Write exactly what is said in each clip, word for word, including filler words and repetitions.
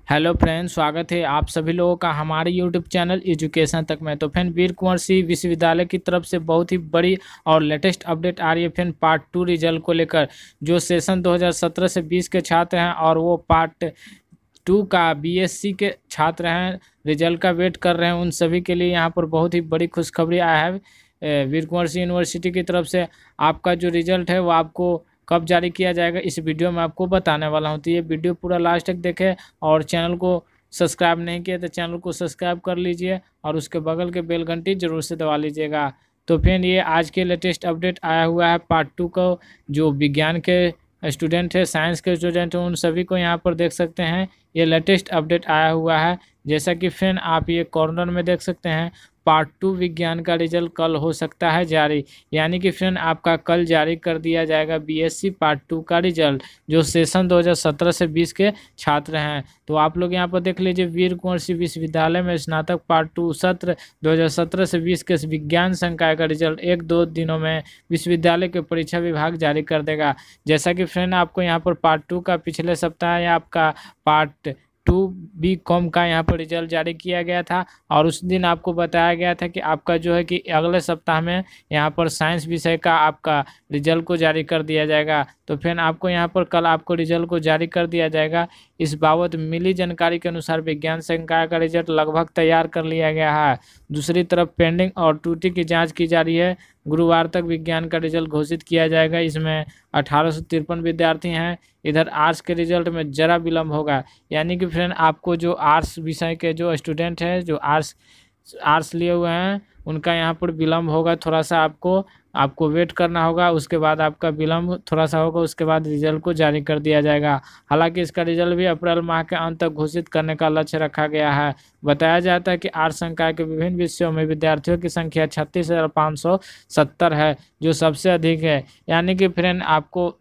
Hello friends, स्वागत है आप सभी लोगों का हमारे यूट्यूब चैनल एजुकेशन तक में। तो फ्रेंड, वीर कुंवर सिंह विश्वविद्यालय की तरफ से बहुत ही बड़ी और लेटेस्ट अपडेट आ रही है फ्रेंड, पार्ट टू रिजल्ट को लेकर। जो सेशन दो हज़ार सत्रह से बीस के छात्र हैं और वो पार्ट टू का बीएससी के छात्र हैं, रिजल्ट का वेट कर रहे हैं, उन सभी के लिए यहाँ पर बहुत ही बड़ी खुशखबरी आया है वीर कुंवर सिंह यूनिवर्सिटी की तरफ से। आपका जो रिजल्ट है वो आपको कब जारी किया जाएगा, इस वीडियो में आपको बताने वाला हूँ। तो ये वीडियो पूरा लास्ट तक देखें और चैनल को सब्सक्राइब नहीं किया तो चैनल को सब्सक्राइब कर लीजिए और उसके बगल के बेल घंटी जरूर से दबा लीजिएगा। तो फिर ये आज के लेटेस्ट अपडेट आया हुआ है पार्ट टू को। जो विज्ञान के स्टूडेंट है, साइंस के स्टूडेंट हैं, उन सभी को यहाँ पर देख सकते हैं ये लेटेस्ट अपडेट आया हुआ है। जैसा कि फ्रेंड आप ये कॉर्नर में देख सकते हैं, पार्ट टू विज्ञान का रिजल्ट कल हो सकता है जारी। यानी कि फ्रेंड आपका कल जारी कर दिया जाएगा बीएससी पार्ट टू का रिजल्ट, जो सेशन दो हज़ार सत्रह से बीस के छात्र हैं। तो आप लोग यहाँ पर देख लीजिए, वीर कुंवर सिंह विश्वविद्यालय में स्नातक पार्ट टू सत्र दो हज़ार सत्रह से बीस के विज्ञान संकाय का रिजल्ट एक दो दिनों में विश्वविद्यालय के परीक्षा विभाग जारी कर देगा। जैसा कि फ्रेंड आपको यहाँ पर पार्ट टू का पिछले सप्ताह या आपका पार्ट टू बी कॉम का यहाँ पर रिजल्ट जारी किया गया था और उस दिन आपको बताया गया था कि आपका जो है कि अगले सप्ताह में यहाँ पर साइंस विषय का आपका रिजल्ट को जारी कर दिया जाएगा। तो फिर आपको यहाँ पर कल आपको रिजल्ट को जारी कर दिया जाएगा। इस बाबत मिली जानकारी के अनुसार विज्ञान संकाय का रिजल्ट लगभग तैयार कर लिया गया है। दूसरी तरफ पेंडिंग और त्रुटि की जाँच की जा रही है। गुरुवार तक विज्ञान का रिजल्ट घोषित किया जाएगा। इसमें अठारह सौ तिरपन विद्यार्थी हैं। इधर आर्ट्स के रिजल्ट में जरा विलम्ब होगा। यानी कि फ्रेंड आपको जो आर्ट्स विषय के जो स्टूडेंट हैं, जो आर्ट्स आर्ट्स लिए हुए हैं, उनका यहाँ पर विलम्ब होगा। थोड़ा सा आपको आपको वेट करना होगा। उसके बाद आपका विलम्ब थोड़ा सा होगा, उसके बाद रिजल्ट को जारी कर दिया जाएगा। हालांकि इसका रिजल्ट भी अप्रैल माह के अंत तक घोषित करने का लक्ष्य रखा गया है। बताया जाता है कि आर्ट्स संकाय के विभिन्न विषयों में विद्यार्थियों की संख्या छत्तीस हज़ार पाँच सौ सत्तर है, जो सबसे अधिक है। यानी कि फ्रेंड आपको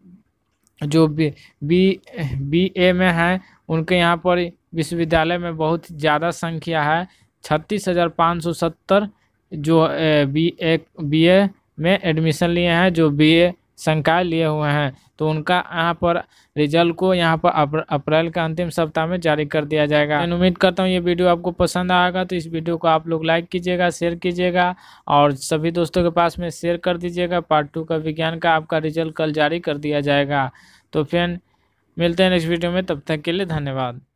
जो बी बी बी ए में हैं, उनके यहाँ पर विश्वविद्यालय में बहुत ज़्यादा संख्या है, छत्तीस हज़ार पाँच सौ सत्तर जो बी ए बी ए में एडमिशन लिए हैं, जो बी ए संकाय लिए हुए हैं। तो उनका यहाँ पर रिजल्ट को यहाँ पर अप्रैल का अंतिम सप्ताह में जारी कर दिया जाएगा। मैं उम्मीद करता हूँ ये वीडियो आपको पसंद आएगा। तो इस वीडियो को आप लोग लाइक कीजिएगा, शेयर कीजिएगा और सभी दोस्तों के पास में शेयर कर दीजिएगा। पार्ट टू का विज्ञान का आपका रिजल्ट कल जारी कर दिया जाएगा। तो फिर मिलते हैं नेक्स्ट वीडियो में, तब तक के लिए धन्यवाद।